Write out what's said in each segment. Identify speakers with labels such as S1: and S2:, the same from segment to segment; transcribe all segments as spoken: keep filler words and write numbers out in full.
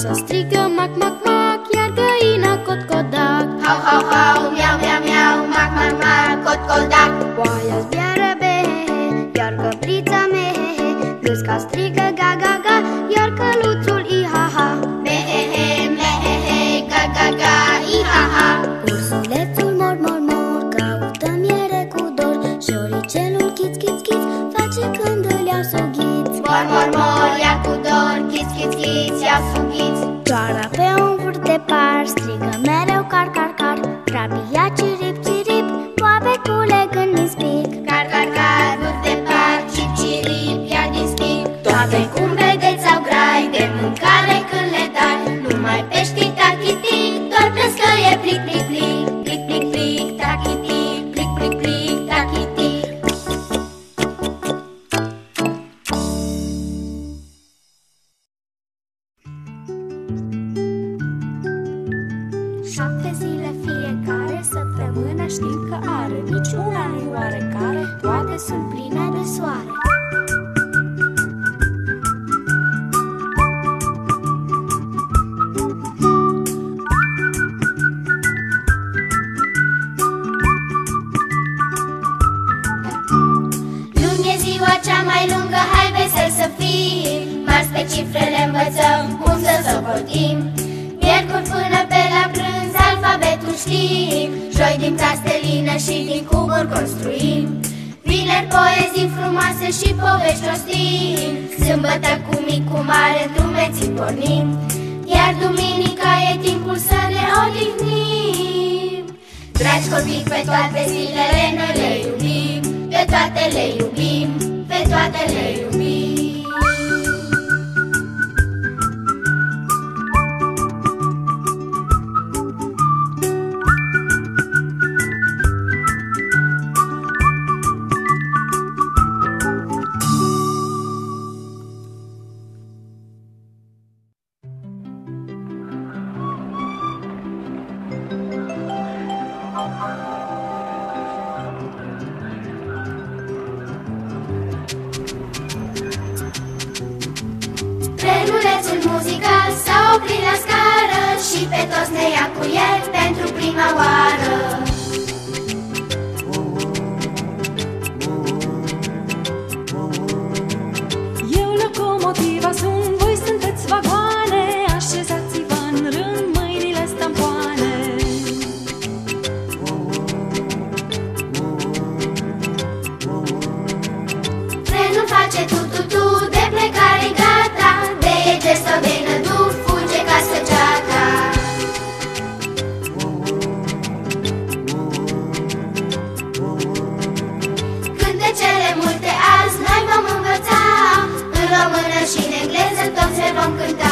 S1: acasă strigă mac, mac, mac, iar găina cot, codac.
S2: Hau, hau, hau, miau, miau, miau, mac, mac, mac, cot, codac.
S1: Oaia zbiară be, iar căprița me, gâsca strigă ga, ga, ga, iar căluțul i-ha-ha.
S2: Me, he, he, me, he, he, ga, ga, ga, i-ha-ha.
S1: Ursulețul mor, mor, mor, caută miere cu dor. Șoricelul chiț, chiț, chiț, face când îl iau sughiți.
S2: Mor, mor, mor, iar cu dor, chiț, chiț, chiț, iau sughiți.
S1: Cioara pe un vârf de par strigă mereu car, car, car. Rabia cirip, cirip, boabe culeg în ispic.
S2: Car, car, car, vârf de par, cip, cirip, iar din spic. Toate cum vegheți au grai, de mâncare când le dai. Numai pești tachitic, doar plescăie plic, plic, plic. Plic, plic, plic, tachitic, plic, plic, plic, tachitic.
S1: Șapte zile fiecare săptămână știm că are, niciuna nu-i oarecare, toate sunt pline de soare.
S2: Luni e ziua cea mai lungă, hai vesel să fim. Marți pe cifrele învățăm cum să socotim. Miercuri până pe la prânz alfabetul știm. Joi din plastelină și din cuburi construim. Vineri poezii frumoase și povești rostim. Sâmbătă cu mic, cu mare, drumeții pornim. Iar duminica e timpul să ne odihnim. Dragi copii, pe toate zilele noi le iubim. Pe toate le iubim, pe toate le iubim. Trenulețul muzical s-a oprit la scară și pe toți ne ia cu el pentru prima oară.
S3: Eu locomotiva sunt, voi sunteți vagoane, așezați-vă în rând, mâinile stampoane.
S2: Trenul face tu-tu-tu, de plecare gata, de ege sau de nădu, fuge ca săgeata. Cântecele multe azi noi vom învăța, în română și în engleză toți le vom cânta.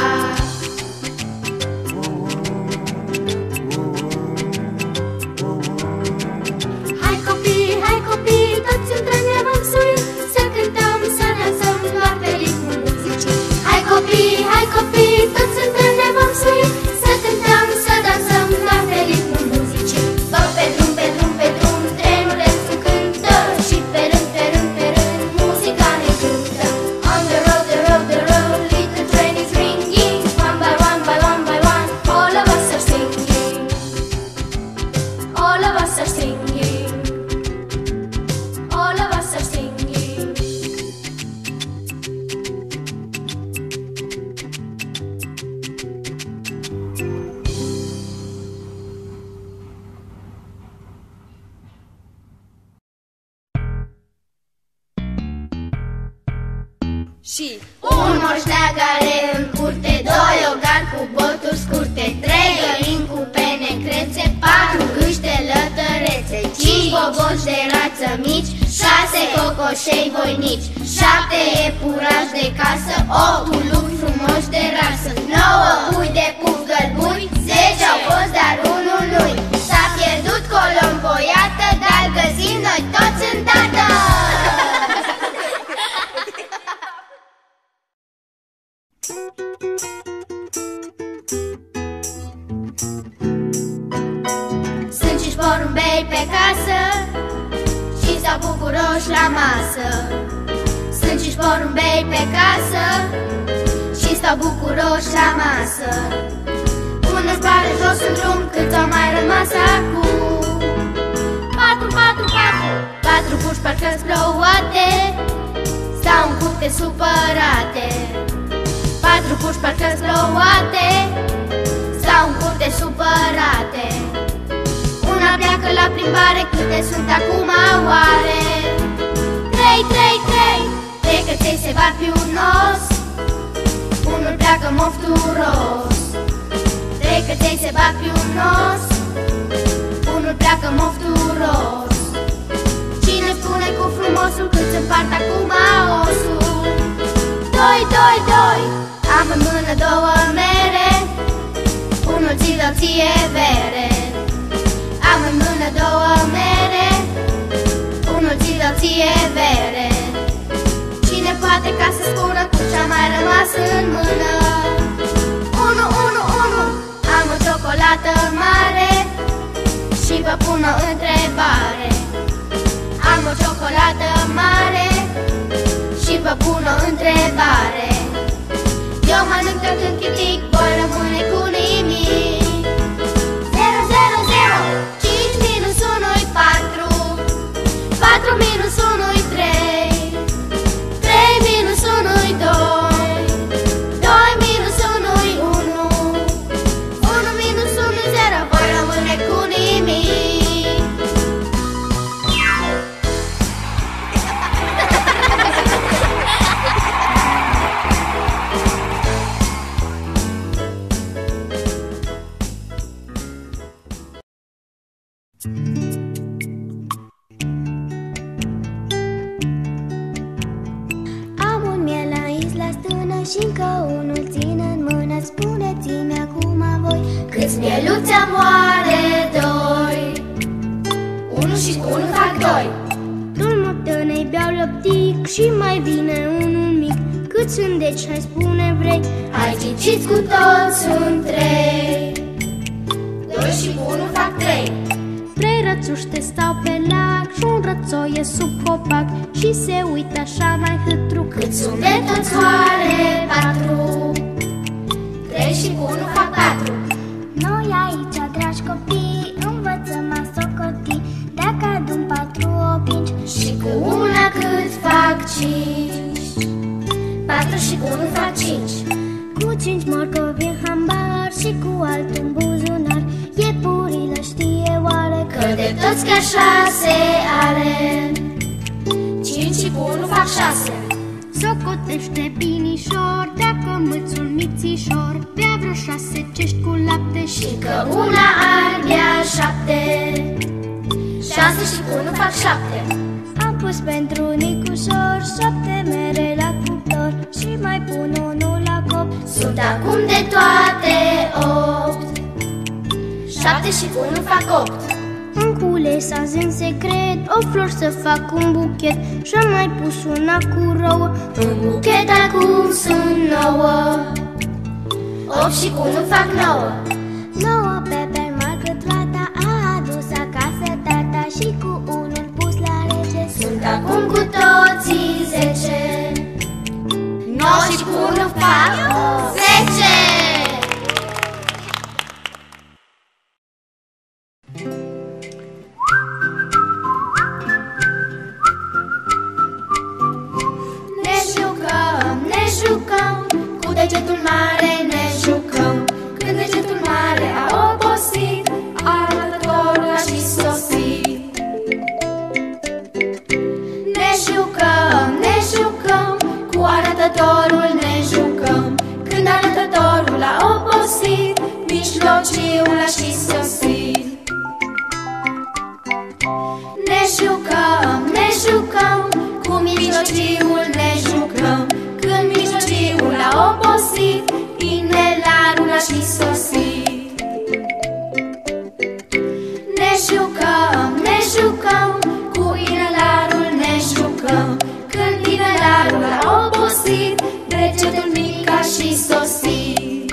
S2: Hai copii, hai copii, toți împreună ne vom sui, să cântăm, să dansăm doar pe ritmul muzicii. Hai copii, hai copii, toți împreună ne vom sui, să cântăm, să dansăm doar pe ritmul muzicii. Bă, pe drum, pe drum, pe drum, trenulețul cântă și pe rând, pe rând, pe rând, muzica ne cântă. On the road, the road, the road, little train is ringing, one by one, by one, by one, all of us are singing. All of us are singing. All of us are singing.
S3: Și
S2: Un moșteag are în curte, doi ogari cu boturi scurte, trei găini cu pene crețe, patru gâște lătărețe, cinci boboci de rață mici, șase cocoșei voinici, șapte iepurași de casă, opt lupi frumoși de rasă, nouă pui de puf gălbui, zece au fost, dar unul nu-i. S-a pierdut colombo, iată, dar găsim noi toți îndată. Sunt cinci porumbei pe casă și stau bucuroși la masă. Sunt cinci porumbei pe casă și Copiii stau bucuroși la masă, unul zboară jos în drum, câți au mai rămas acum. Patru, patru, patru, patru puși parcă-s plouate, stau în curte supărate. Patru puși parcă-s plouate, stau în curte supărate. Una pleacă la plimbare, câte sunt acum oare? Trei, trei, trei, trei căței se bat pe un os, unul pleacă mofturos. Trei căței se bat pe un os, unul pleacă mofturos. Cine spune cu frumosul cât împart acum osul? Doi, doi, doi, am în mână două mere, unul ți dau ție bere. Am în mână două mere, unul ți dau ție bere. Cine poate ca să spună cu ce-a mai rămas în mână? Unu, unu, unu, am o ciocolată mare și vă pun o întrebare. Am o ciocolată mare și vă pun o întrebare. Eu mănânc tot în chitic, voi rămâne cu nimic. Zero, zero, zero, cinci minus unu-i patru, patru minus unu-i trei, trei minus unu-i doi, doi minus unu-i unu, unu minus unu-i zero, voi rămâne cu nimic.
S1: Am un miel la isla stână și încă unul țin în mână. Spuneți-mi acum voi
S2: Câți mieluți am oare? Doi. Unu și cu unu fac doi.
S1: Drumul tânei beau lăptic și mai vine unul mic. Cât sunt deci, hai spune vrei?
S2: Hai ciciți cu toți, sunt trei. Doi și cu unu fac trei.
S1: Trei rățuște stau pe lac și un rățoie sub copac și se uită așa mai hâtru.
S2: Cât sunt de toți oare? Patru. Trei și cu unu fac patru.
S1: Noi aici, dragi copii, învățăm a socoti. Dacă adun patru opinci
S2: Și cu una cât fac cinci. Patru și cu unu fac cinci.
S1: cu cinci morcovi în hambar și cu altul în buzunar. Iepurile știe oare
S2: Că de toți chiar șase are. Cinci și cu unu fac șase.
S1: socotește binișor, dacă mâți un mițișor, bea vreo șase cești cu lapte și
S2: Și că una ar bea șapte. Șase și cu unu fac șapte.
S1: am pus pentru Nicușor șapte mere la cuptor și mai pun unul la cop.
S2: Sunt acum de toate opt. Șapte și cu unu fac opt.
S1: Am cules azi în secret o flor să fac un buchet și-am mai pus una cu rouă.
S2: În buchet acum sunt nouă. Opt și cu unu fac nouă.
S1: Nouă pepe mari cât roata a adus acasă tata și cu unul pus la rece.
S2: Sunt acum cu toții zece. Nouă și cu unu fac zece. Ne jucăm, ne jucăm, cu degetul mare ne jucăm. Când degetul mare a obosit, arătătorul a și sosit. Ne jucăm, ne jucăm, cu arătătorul ne jucăm. Când arătătorul a obosit, mijlociul a și sosit. Ne jucăm, ne jucăm, cu mijlociul ne jucăm. Când mijlociul a obosit, inelarul a și sosit. Ne jucăm, ne jucăm, cu inelarul ne jucăm. Când inelarul a obosit, degetul mic a și sosit.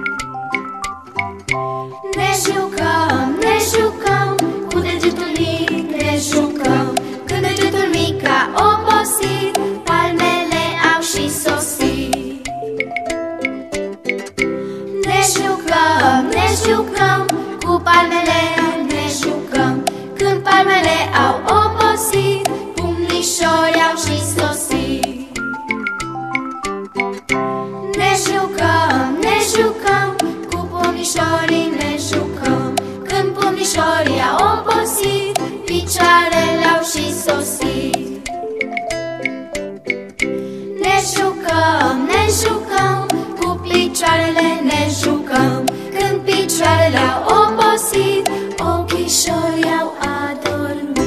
S2: Ne jucăm, ne jucăm, cu degetul mic ne jucăm. Când degetul mic a obosit, palmele au și sosit. jucăm, cu palmele ne jucăm. Când palmele au obosit, pumnișori au și sosit. Ne jucăm, ne jucăm, cu pumnișorii ne jucăm. Când pumnișorii au obosit, picioarele au și sosit. Ne jucăm, ne jucăm, cu picioarele ne jucăm. Când picioarele au obosit, ochișorii au adormit.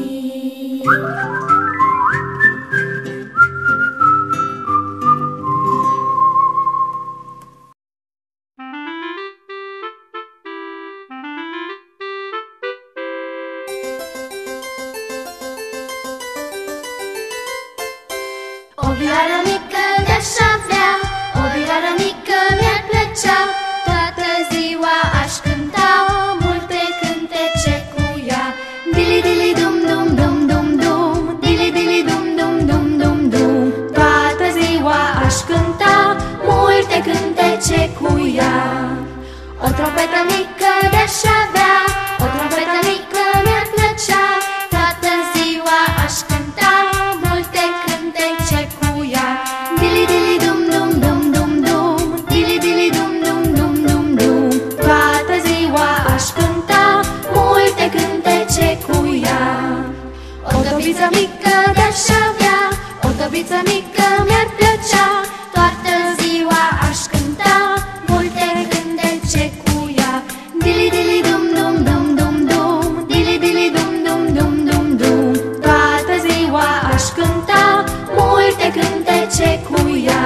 S2: O vioară mică de-aș avea, o vioară mică mi-ar plăcea. Toată ziua aș cânta multe cântece cu ea. Dili dili dum dum dum dum dum, dili dili dum dum dum dum dum. Toată ziua aș cânta multe cântece cu ea. O trompetă mică de-aș avea, o trompetă mică mi-ar plăcea. Toată ziua aș cânta multe cântece cu ea. Dili dili dum dum dum dum dum, dili dili dum dum dum dum dum. Toată ziua aș cânta multe cântece cu ea. O topiță mică de-aș avea, o topiță mică mi-ar plăcea. Toată ziua aș cânta multe cântece cu ea. Dili dili dum dum dum dum dum, dili dili dum dum dum dum dum. Toată ziua aș cânta multe cântece cu ea.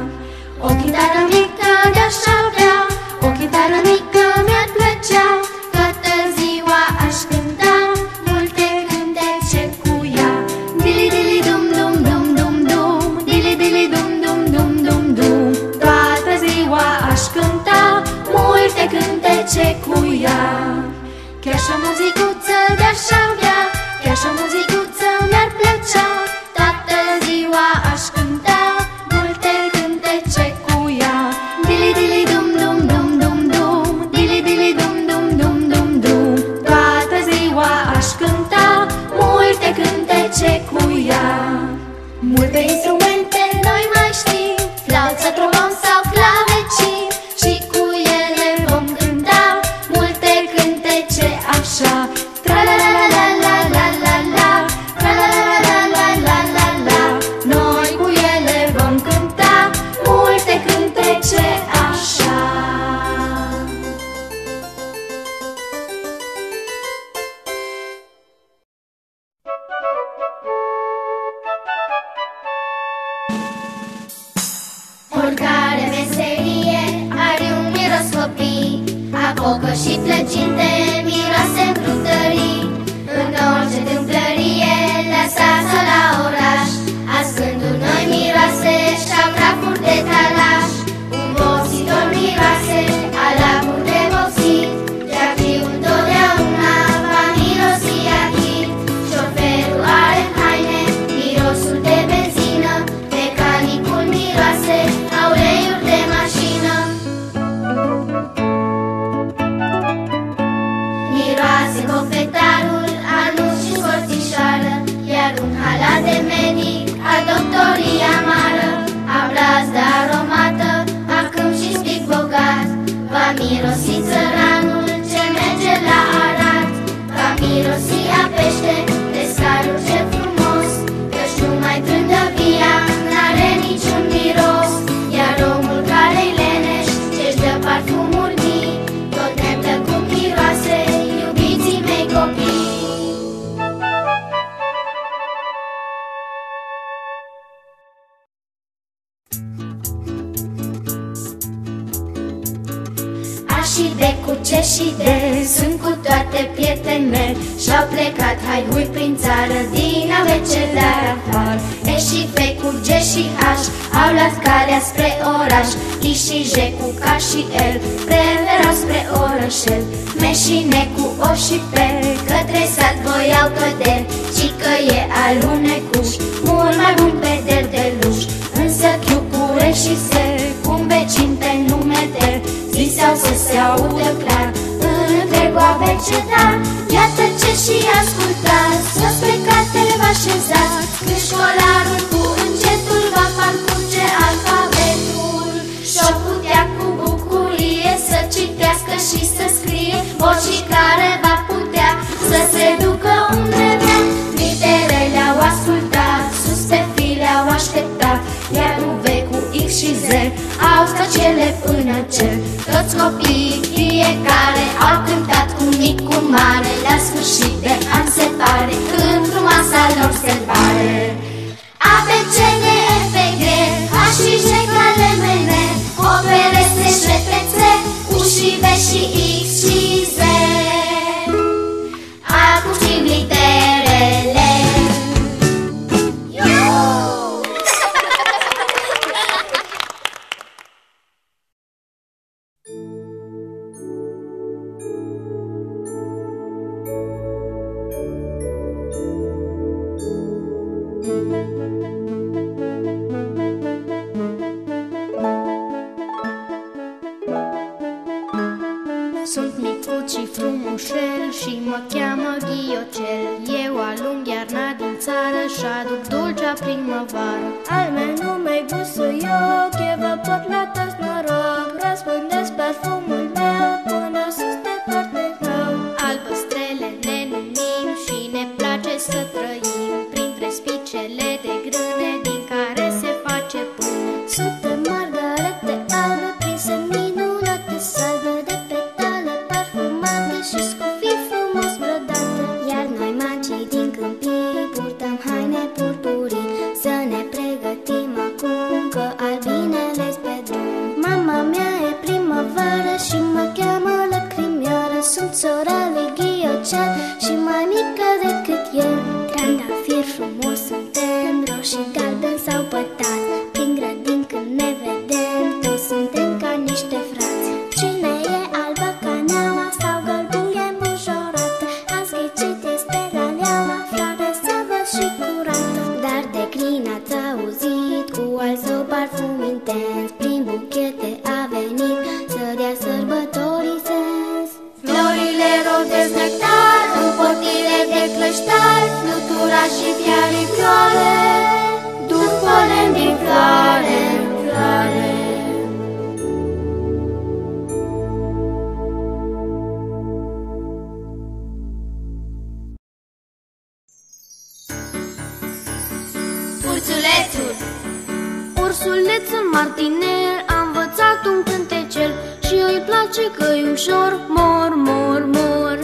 S2: O chitară mică de-aș avea, o chitară mică mi-ar plăcea. Toată ziua aș cânta multe cântece cu ea. Dili dili dum dum dum dum dum, dili dili dum dum dum dum dum. Toată ziua aș cânta multe cântece cu ea. Chiar și o muzicuță de-aș avea, chiar și o muzicuță mi-ar plăcea. Toată ziua aș cânta multe cântece cu ea. Dili dili dum dum dum dum dum, dili dili dum dum dum dum dum. Toată ziua aș cânta multe cântece cu ea. Multe instrumente noi mai știm, flauță, trombon sau clavecin, și cu ele vom cânta multe cântece așa. Tra-la-la-la-la-la-la-la, tra-la-la-la-la-la-la-la. Noi cu ele vom cânta multe cântece așa. Oricare meserie are un miros copii, apocă și plăcinte, miroase în brutării. În orice tâmplărie, lăsați-o la oraș, ascându noi miroase și-au prafuri de talaș. Un boxitor miroase, alacuri de boxit, de-achiul întotdeauna va mirosi achit. Șoferul are în haine mirosul de benzină, mecanicul miroase a uleiuri de mașină. Miroase cofetarul a nuci și scorțișoară, iar un halat de medic a doctorii amară. A brazdă aromată, a câmp și spic bogat, va mirosi țăranul ce merge la Arad. Va mirosi a pește, pescarul cel frumos, căci numai trândăvia n-are niciun miros. Iar omul care-i leneș, ce-și dă parfumuri mii, tot neplăcut miroase, iubiții mei copii. A și de, cu ce și de, sunt cu toate prietene, și-au plecat, hai hui prin țară, din abecedar afară. E și F cu G și H, au luat calea spre oraș. I și J cu K și L, preferau spre orășel. M și N cu O și P, către sat voiau căderi, și că e alunecuș, mult mai bun pe deldeluș. Însă Q cu R și S, cu un vecin pe nume Tel, zise sau să se audă clar în întregul abecedar. Iată ce și ascultați, sus pe cartele vă așezați, când școlarul cu încetul va parcurge alfabetul și-o putea cu bucurie să citească și să scrie vocii care va putea să se ducă unde vrea. Literele au ascultat, sus pe file au așteptat, iar cu V, cu X și Z au stat cele până cer. Toți copiii, fiecare, au cântat cu mic, cu mare, la sfârșit de an se pare, când frumoasa lor sărbare. A, B, C, D, E, F, G, H și J ca lemene, O, P, R, S, J, P, C, U și V și X și Z. Acum știm literele.
S4: Sunt micuț și frumușel și mă cheamă Ghiocel. Eu alung iarna din țară și aduc dulcea primăvară. Al meu nume-i Busuioc, eu vă pot la toți noroc. Răspândesc parfumul meu până sus departe rău. Albă strele ne numim și ne place să trăim printre spicele de grâne din care se face pâine.
S1: Sute margarete albe prinse în minunate salbe de petale parfumate și scufii frumos brodate. Iar noi magii din câmpii purtăm haine purpurii, să ne pregătim acum că albinele-s pe drum. Mama mea e primăvară și mă cheamă Lăcrimioară. Sunt sora lui Ghiocel și mai mică decât el. Trandafir frumos suntem, roșii galben sau pătați, prin grădini când ne vedem, toți suntem ca niște frați. Cine e albă ca neaua sau gălbuie îmbujorată, azi ghicit este la leaua, floare savă și curată. Dar de crin ați auzit, cu al său parfum intens, prin buchete a venit să dea sărbătorii sens.
S2: Florile rodesc nectar în potile de clăștar, flutura și fiaricioare duc polen din floare în floare. Ursulețul.
S4: Ursulețul martinel a învățat un cântecel și îi place că-i ușor, mor, mor, mor.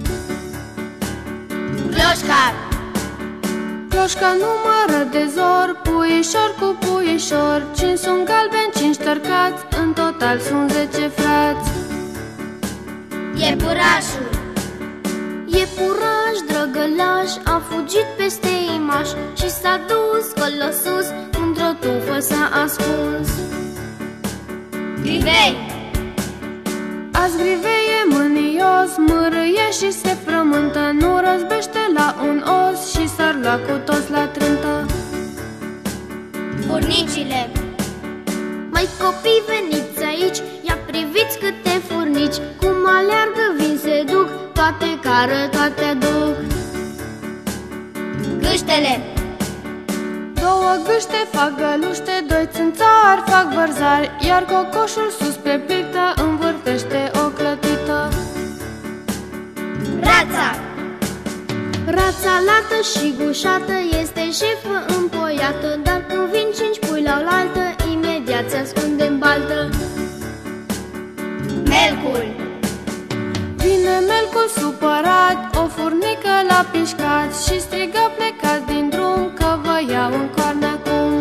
S2: Cloșcar.
S3: Cloșca numără de zor, puișor cu puișor, cinci sunt galbeni, cinci tărcați, în total sunt zece frați.
S2: Iepurașul.
S4: Iepuraș drăgălaș a fugit peste imaș și s-a dus colo sus, într-o tufă s-a ascuns.
S2: Grivei.
S3: Azi grivei e mânios, mârâie și se frământă, nu răzbește la un os și s-ar lua cu toți la trântă.
S2: Furnicile.
S4: Măi copii, veniți aici, ia priviți câte furnici, cum aleargă, vin, se duc, toate cară, toate aduc.
S2: Gâștele.
S3: Două gâște fac găluște, doi țânțari fac vărzari, iar cocoșul sus pe pictă învârtește o clătită.
S2: Rața.
S4: Rața lată și gușată este șefă împoiată, dar când vin cinci pui la oaltă, imediat se ascunde în baltă.
S2: Melcul.
S3: Vine melcul supărat, o furnică l-a pișcat și strigă plecați din drum că vă iau în coarne acum.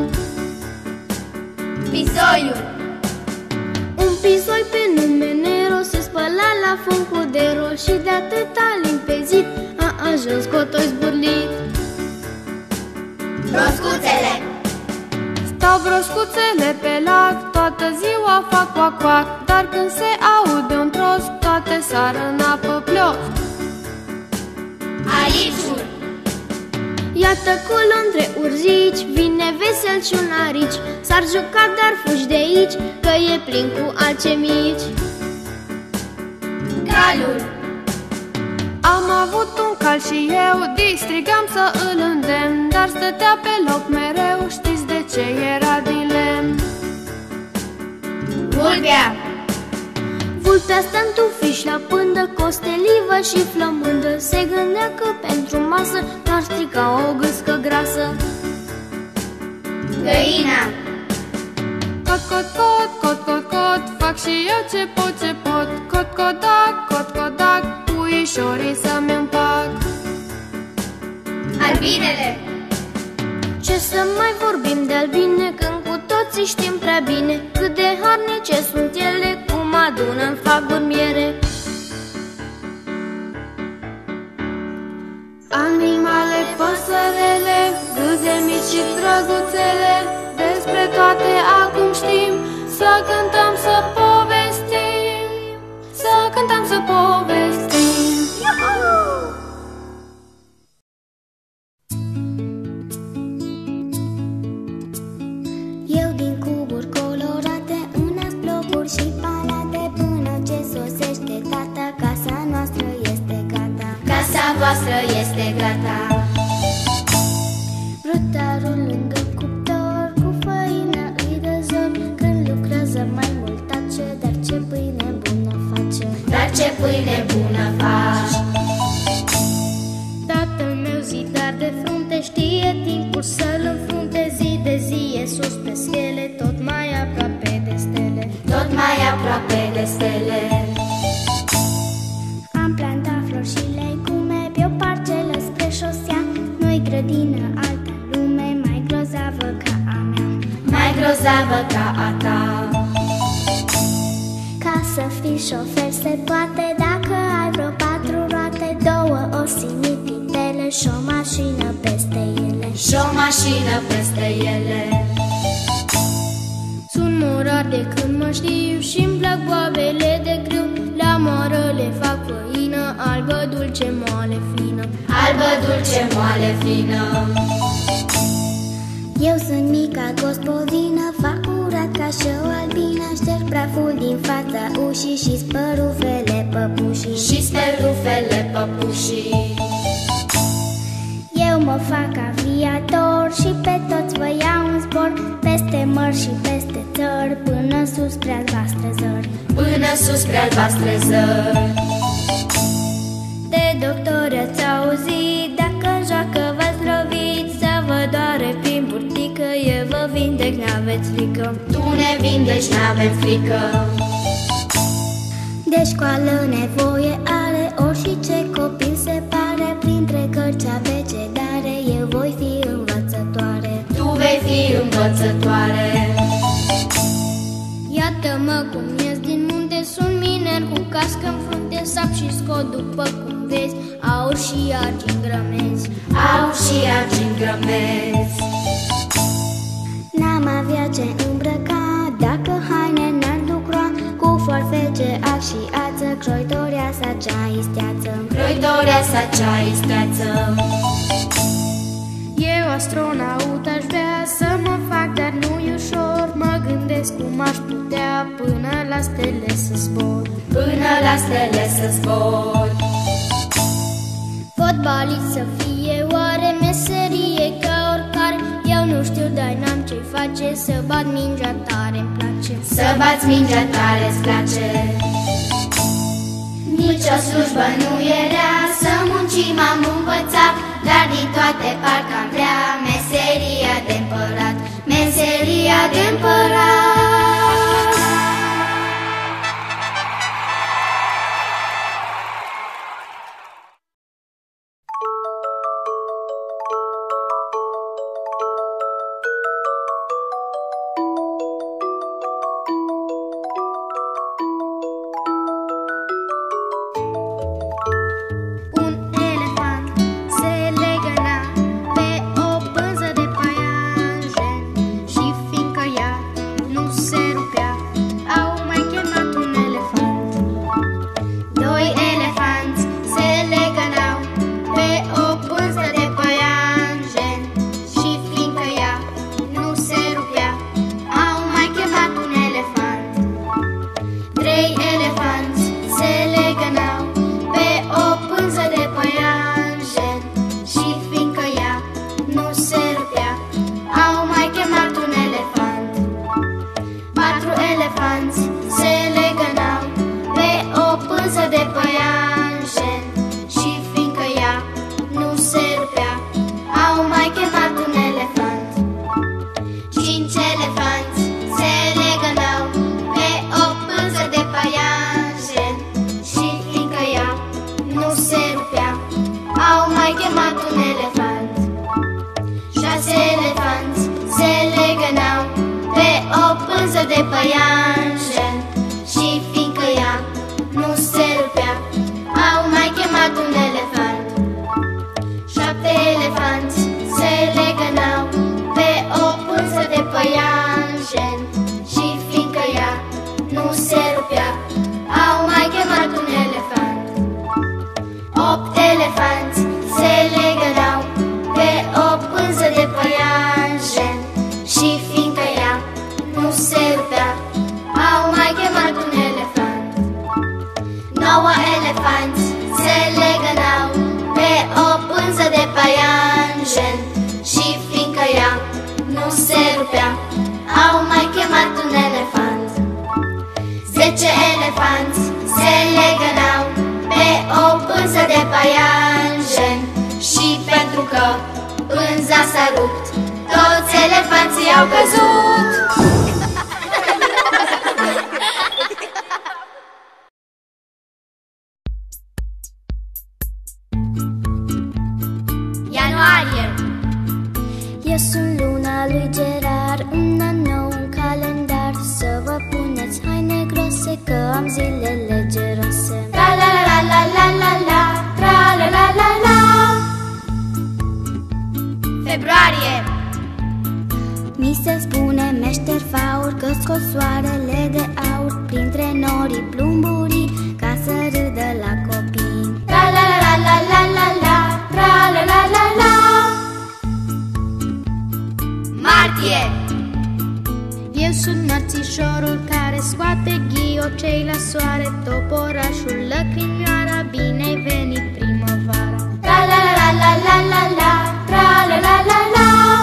S2: Pisoiul.
S4: Un pisoi pe nume Nero se spăla la fund de ro și de atâta limpezit a ajuns cotoi zburlit.
S2: Broscuțele.
S3: Stau broscuțele pe lac, toată ziua fac coac-coac, dar când se aude un tros, toate sară în apă plof.
S2: Aici-ul.
S4: Iată colo între urzici, vine vesel și un arici, s-ar juca, dar fugi de aici, că e plin cu alce mici.
S2: malul.
S3: Am avut un cal și eu, distrigam să îl îndemn, dar stătea pe loc mereu, știți de ce? Era din lemn.
S2: Vulpea.
S1: Vulpea stă în tufiș la pândă, costelivă și flămândă. Se gândea că pentru masă n-ar strica o gâscă grasă.
S2: Găina.
S3: Cot, cot, cot, cot, cot, cot, fac și eu ce pot, ce pot. Cot, codac, cot, codac, puișorii să-mi împac.
S2: Albinele.
S1: Ce să mai vorbim de albine, când cu toții știm prea bine cât de harnice sunt ele, cum adună-mi fac miere.
S3: Animale, păsărele, râde mici și drăguțele, despre toate acum știm, să cântăm, să povestim, să cântăm, să povestim.
S1: Eu din cuburi colorate înnesc blocuri și palate, până ce sosește tata, casa noastră este gata.
S2: Casa voastră este gata.
S1: Brutarul lângă cuptor, cu făină îi dă zor, când lucrează mai mult tace, dar ce pâine bună face.
S2: Dar ce pâine bună faci.
S4: Tatăl meu zidar de frunte știe timpul să-l înfrunte, zi de zi e sus pe schele, tot mai aproape de stele.
S2: Tot mai aproape de stele.
S1: Am plantat flori și legume pe o parcelă spre șosea, noi grădină, altă lume, mai grozavă ca a mea.
S2: Mai grozavă ca a ta.
S1: Ca să fii șofer se poate, dacă ai vreo patru roate, două osinititele și o mașină peste ele.
S2: Și o mașină peste ele.
S4: Sunt morar de când mă știu și-mi plac boabele de grâu, la moară le fac făină, albă, dulce, moale, fină.
S2: Albă, dulce, moale, fină.
S1: Eu sunt mica gospodină, fac curat ca și o albină, șterg praful din fața ușii și spăl rufele păpușii.
S2: Și spăl rufele păpușii.
S1: Eu mă fac aviator și pe toți vă iau în zbor, peste mări și peste țări, până sus spre-al voastre zări.
S2: Până sus spre-al voastre zări.
S1: De doctor ați auzit, dacă joacă v-ați lovit, să vă doare prin burtică, eu vă vindec, n-aveți frică.
S2: Tu ne vindeci, n-avem frică.
S1: De școală nevoie are, ori și ce copil se pare, printre cărți abecedare, eu voi fi învățătoare.
S2: Tu vei fi învățătoare.
S4: Iată-mă cum ies din munte, sunt miner cu cască în frunte, sap și scot după cum vezi, aur și argint grămezi.
S2: Aur și argint grămezi.
S1: N-am avea ce îmbrăca, dacă haine n-ar lucra, cu forfece, ac și ață, croitoria sa cea isteață.
S2: Croitoria sa cea isteață.
S4: Eu astronaut aș vrea să mă fac, dar nu-i ușor, mă gândesc cum aș putea până la stele să zbor.
S2: Până la stele să zbor.
S4: Fotbalist să fie oare meserie ca oricare, eu nu știu, dar n-am ce face, să bat mingea tare-mi place.
S2: Să bați mingea tare-ți place. Nici o slujbă nu e rea, să muncim am învățat, dar din toate parcă am vrea meseria de împărat. Meseria de împărat.
S4: Nu
S2: de păianjen. Și fiindcă ea nu se rupea, au mai chemat un elefant. Șapte elefanți se legănau pe o pânză de păianjen. Și fiindcă ea nu se rupea, au mai chemat un elefant. Opt elefanți se legănau pe o pânză de păianjen. Și fiindcă ea nu se rupea, au mai chemat un elefant. Nouă elefanți se legănau pe o pânză de păianjen. Și fiindcă ea nu se rupea, au mai chemat un elefant. Zece elefanți se legănau pe o pânză de păianjen. Și pentru că pânza s-a rupt, toți elefanții au căzut. Ianuarie.
S1: Eu sunt luna lui Gerard, un an nou, un calendar. Să vă puneți haine groase, că am zilele geroase.
S2: La la la la la la la, tra la la la la. Februarie.
S1: Mi se spune meșter faur că scot soarele de aur printre norii plumburii, ca să râdă la copii.
S2: La la la la la la la, tra la la la la. Martie.
S4: Eu sunt marțișorul care scoate ghiocei la soare, toporașul lăcrimioara, bine-ai venit primăvara.
S2: La la la la la la la, tra la la la la.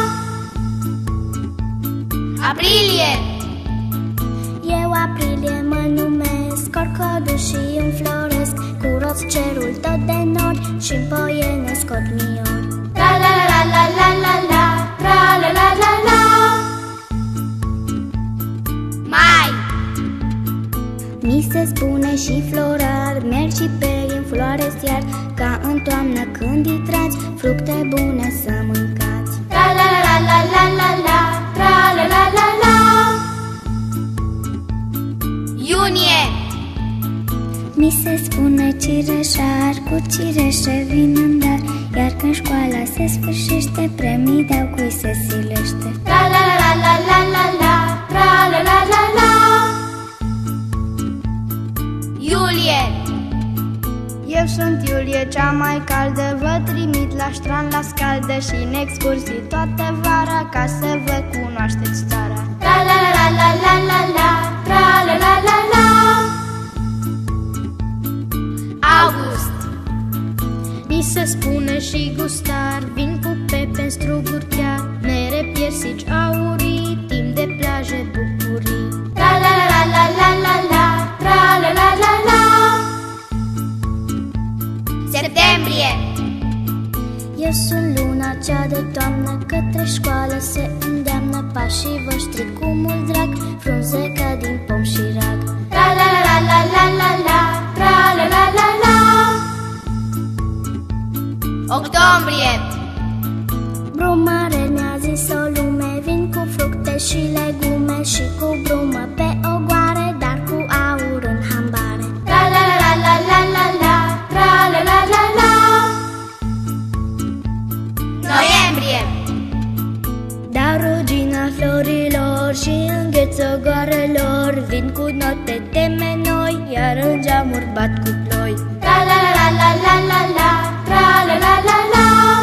S2: Aprilie.
S1: Eu aprilie mă numesc, corcodul și înfloresc, cu roz cerul tot de nori și-n poiene scot miori.
S2: La la la la la la la, tra la la la la. Mai.
S1: Mi se spune și florar, merg și peri în floare iar, ca în toamnă când îi tragi fructe bune să mâncați.
S2: La la la la la la la, tra la la la la. Iunie.
S1: Mi se spune cireșar, cu cireșe vin în dar, iar când școala se sfârșește, premii dau cui se silește.
S2: La la la la la la la, tra la la la la. Iulie.
S4: Eu sunt Iulie, cea mai caldă, vă trimit la ștran la scaldă și în excursii toată vara, ca să vă cunoașteți țara.
S2: La la la la la la la, tra la la la la. August.
S4: Mi se spune și gustar, vin cu pepe, struguri chiar, mere, piersici aurii, timp de plaje, bucurii.
S2: La la la la la la la, tra la la la la. Septembrie.
S1: Eu sunt luna cea de toamnă, către școală se îndeamnă, pașii voștri cu mult drag, frunze ca din pom și rag.
S2: La la la la la la la, tra la la la la. Octombrie.
S1: Brumare mi-a zis o lume, vin cu fructe și legume și cu brumă pe ogoare, dar cu aur în hambare.
S2: La la la la la la la, tra la la la la. Noiembrie.
S1: Dau rugina florilor și îngheț ogoarelor, vin cu note teme noi, iar în geamuri bat cu ploi.
S2: La la la la la la la, tra la la la la.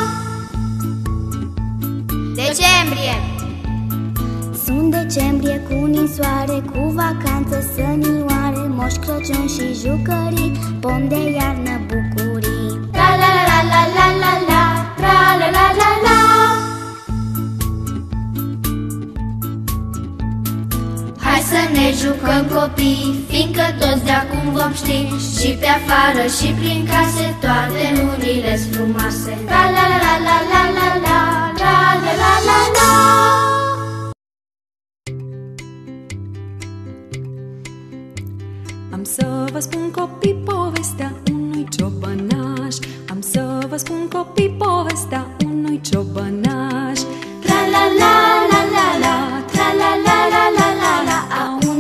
S2: Decembrie.
S1: Sunt decembrie cu ninsoare, cu vacanță sănioare, Moș Crăciun și jucării, pom de iarnă bucurii.
S2: La la la la la la la, tra la la la la. Hai să ne jucăm copii, fiindcă toți de acum vom ști, și pe afară și prin case toate lunile frumoase. La la la la la la la, la la la la la.
S5: Am să vă spun copii povestea unui ciobănaș. Am să vă spun copii povestea unui ciobănaș.
S2: La la la la la la, la la la la la la la.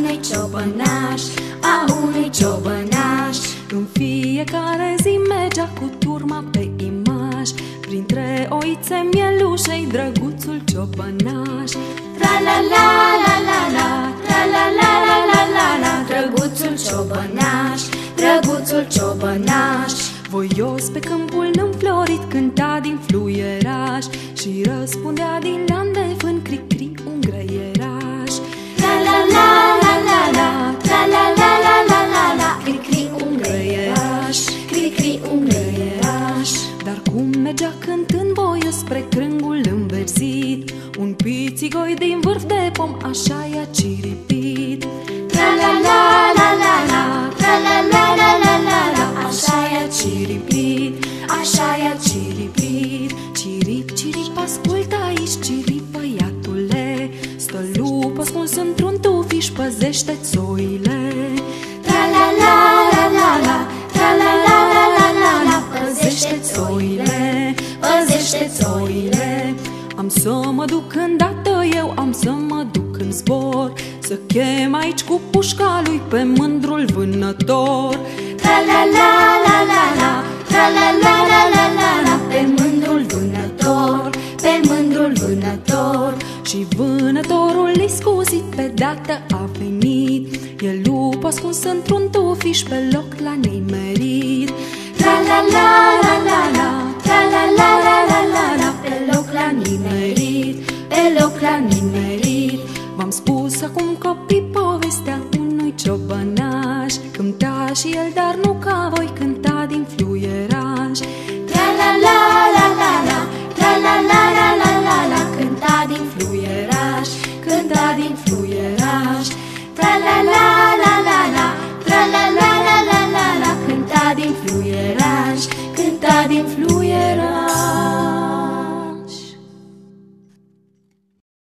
S5: florițe mielușei, drăguțul ciobănaș. Tra-la-la-la-la-la, tra-la-la-la-la-la, drăguțul ciobănaș, drăguțul ciobănaș. Voios pe câmpul înflorit cânta din fluieraș și răspundea din lan de vânt, cri-cri, un grăieraș. Tra-la-la-la-la-la, tra-la-la-la-la-la, cri-cri, un grăieraș, cri-cri, un grăieraș. Dar cum mergea cântând voios spre crângul înverzit, un pițigoi din vârf de pom așa i-a ciripit. Tra-la-la-la-la-la, tra-la-la-la-la-la, așa i-a ciripit, așa i-a ciripit. Cirip, cirip, ascultă aici, cirip, băiatule, stă lupă ascuns într-un tufiș, păzește-ți oile. Tra-la-la-la-la-la, tra-la-la-la-la-la, păzește-ți oile, păzește-ți oile. Am să mă duc îndată eu, am să mă duc în zbor, să chem aici cu pușca lui pe mândrul vânător. Tra-la-la-la-la-la, tra-la-la-la-la-la, pe mândrul vânător, pe mândrul vânător. Și vânătorul iscusit pe dată a venit, e lup ascuns într-un tufiș pe loc l-a nimerit. Tra-la-la-la-la-la, tra-la-la-la-la-la, pe loc l-a nimerit, pe loc l-a nimerit. V-am spus acum copii povestea unui ciobănaș, cânta și el, dar nu ca voi, cânta din fluieraș. Tra-la-la-la-la-la, tra-la-la-la-la-la, cânta din fluieraș, cânta din fluieraș. Tra-la-la-la-la-la, tra-la-la-la-la-la, cânta din fluieraș, cânta din fluieraș.